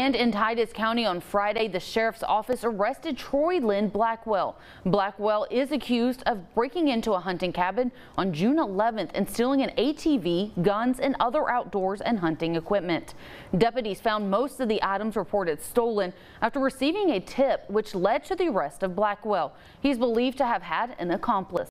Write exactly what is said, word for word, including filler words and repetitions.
And in Titus County on Friday, the sheriff's office arrested Troy Lynn Blackwell. Blackwell is accused of breaking into a hunting cabin on June eleventh and stealing an A T V, guns, and other outdoors and hunting equipment. Deputies found most of the items reported stolen after receiving a tip, which led to the arrest of Blackwell. He's believed to have had an accomplice.